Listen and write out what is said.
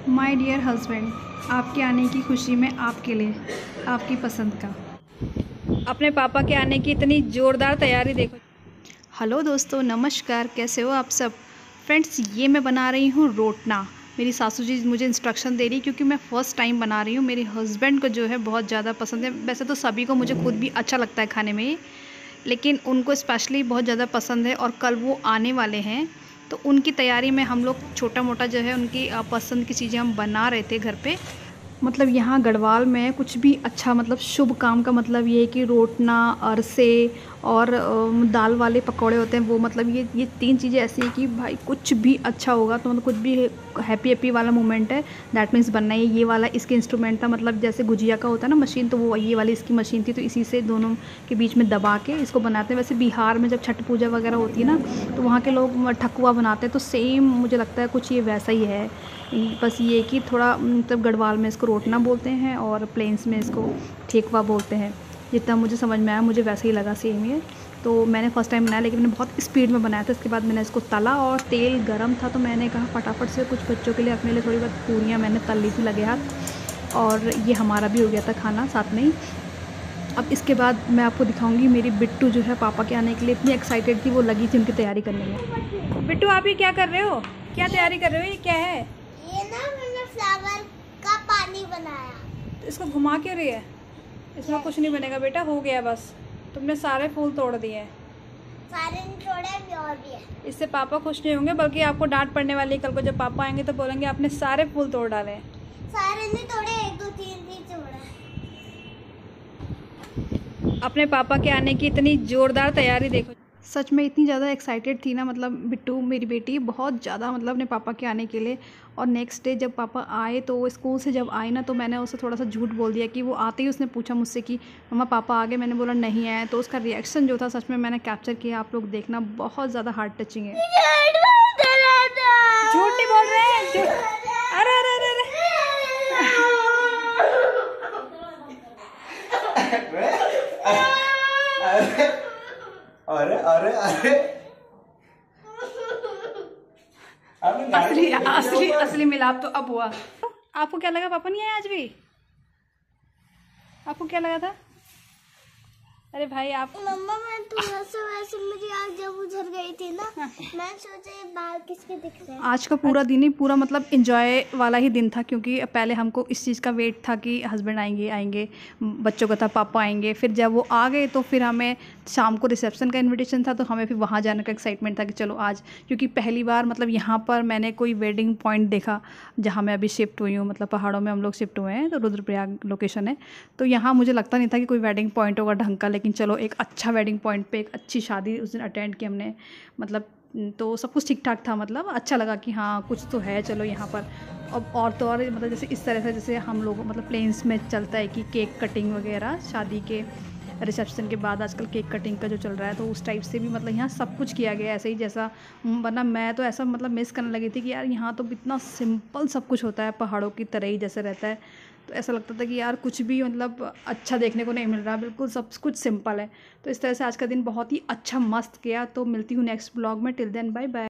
My dear husband, आपके आने की खुशी में आपके लिए आपकी पसंद का अपने पापा के आने की इतनी ज़ोरदार तैयारी देखो। हेलो दोस्तों, नमस्कार, कैसे हो आप सब। फ्रेंड्स, ये मैं बना रही हूँ रोटना। मेरी सासू जी मुझे इंस्ट्रक्शन दे रही क्योंकि मैं फ़र्स्ट टाइम बना रही हूँ। मेरे हस्बैंड को जो है बहुत ज़्यादा पसंद है। वैसे तो सभी को, मुझे खुद भी अच्छा लगता है खाने में, लेकिन उनको स्पेशली बहुत ज़्यादा पसंद है और कल वो आने वाले हैं। तो उनकी तैयारी में हम लोग छोटा मोटा जो है उनकी पसंद की चीज़ें हम बना रहे थे घर पे। मतलब यहाँ गढ़वाल में कुछ भी अच्छा, मतलब शुभ काम का मतलब ये है कि रोटना, अरसे और दाल वाले पकौड़े होते हैं वो, मतलब ये तीन चीज़ें ऐसी हैं कि भाई कुछ भी अच्छा होगा तो मतलब कुछ भी हैप्पी हैप्पी वाला मोमेंट है, दैट मीन्स बनना है। ये वाला इसके इंस्ट्रूमेंट था, मतलब जैसे गुजिया का होता है ना मशीन, तो वो ये वाली इसकी मशीन थी, तो इसी से दोनों के बीच में दबा के इसको बनाते हैं। वैसे बिहार में जब छठ पूजा वगैरह होती है ना, तो वहाँ के लोग ठकुआ बनाते हैं, तो सेम मुझे लगता है कुछ ये वैसा ही है। बस ये कि थोड़ा मतलब गढ़वाल में इसको रोटना बोलते हैं और प्लेन्स में इसको ठेकुआ बोलते हैं। जितना मुझे समझ में आया मुझे वैसे ही लगा सेम ही है। तो मैंने फ़र्स्ट टाइम बनाया, लेकिन मैंने बहुत स्पीड में बनाया था। इसके बाद मैंने इसको तला और तेल गरम था, तो मैंने कहा फटाफट से कुछ बच्चों के लिए, अपने लिए थोड़ी बहुत पूरियाँ मैंने तल ली थी लगे हाथ, और ये हमारा भी हो गया था खाना साथ में ही। अब इसके बाद मैं आपको दिखाऊंगी मेरी बिट्टू जो है पापा के आने के लिए इतनी एक्साइटेड थी, वो लगी थी उनकी तैयारी करने में। बिट्टू, आप ये क्या कर रहे हो? क्या तैयारी कर रहे हो? ये क्या है? ये ना मैंने फ्लावर का पानी बनाया। तो इसको घुमा क्यों रही है? इसमें कुछ नहीं बनेगा बेटा, हो गया बस। तुमने सारे फूल तोड़ दिए हैं। सारे नहीं तोड़े, अभी और भी है। इससे पापा खुश नहीं होंगे, बल्कि आपको डांट पड़ने वाली है। कल को जब पापा आएंगे तो बोलेंगे आपने सारे फूल तोड़ डाले हैं। सारे नहीं तोड़े, एक दो तीन ही तोड़ा। अपने पापा के आने की इतनी ज़ोरदार तैयारी देखो। सच में इतनी ज़्यादा एक्साइटेड थी ना, मतलब बिट्टू मेरी बेटी बहुत ज़्यादा, मतलब अपने पापा के आने के लिए। और नेक्स्ट डे जब पापा आए, तो वो स्कूल से जब आई ना, तो मैंने उसे थोड़ा सा झूठ बोल दिया कि वो आते ही उसने पूछा मुझसे कि मम्मा पापा आ गए। मैंने बोला नहीं आए। तो उसका रिएक्शन जो था सच में मैंने कैप्चर किया, आप लोग देखना, बहुत ज़्यादा हार्ट टचिंग है। झूठ नहीं बोल रहे हैं, झूठ। अरे अरे अरे अरे अरे अरे असली असली असली मिलाप तो अब हुआ। आपको क्या लगा पापा नहीं आए आज भी? आपको क्या लगा था? अरे भाई आप मम्मा, मैं थोड़ा सा वैसे मेरी आँख जब उधर गई थी ना, मैं सोचा ये बाल किसके दिख रहे हैं। आज का पूरा दिन ही पूरा मतलब एंजॉय वाला ही दिन था, क्योंकि पहले हमको इस चीज़ का वेट था कि हस्बैंड आएंगे, बच्चों का था पापा आएंगे। फिर जब वो आ गए तो फिर हमें शाम को रिसेप्शन का इनविटेशन था, तो हमें फिर वहाँ जाने का एक्साइटमेंट था कि चलो आज, क्योंकि पहली बार मतलब यहाँ पर मैंने कोई वेडिंग पॉइंट देखा जहाँ मैं अभी शिफ्ट हुई हूँ। मतलब पहाड़ों में हम लोग शिफ्ट हुए हैं, तो रुद्रप्रयाग लोकेशन है। तो यहाँ मुझे लगता नहीं था कि कोई वेडिंग पॉइंट होगा ढंग का, लेकिन चलो एक अच्छा वेडिंग पॉइंट पे एक अच्छी शादी उस दिन अटेंड की हमने। मतलब तो सब कुछ ठीक ठाक था, मतलब अच्छा लगा कि हाँ कुछ तो है चलो यहाँ पर। अब और तो और मतलब जैसे इस तरह से जैसे हम लोग मतलब प्लेन्स में चलता है कि केक कटिंग वगैरह शादी के रिसेप्शन के बाद आजकल केक कटिंग का जो चल रहा है, तो उस टाइप से भी मतलब यहाँ सब कुछ किया गया ऐसे ही जैसा। वरना मैं तो ऐसा मतलब मिस करने लगी थी कि यार यहाँ तो इतना सिंपल सब कुछ होता है, पहाड़ों की तरह ही जैसे रहता है। तो ऐसा लगता था कि यार कुछ भी मतलब अच्छा देखने को नहीं मिल रहा, बिल्कुल सब कुछ सिंपल है। तो इस तरह से आज का दिन बहुत ही अच्छा मस्त गया। तो मिलती हूँ नेक्स्ट ब्लॉग में। Till then bye bye.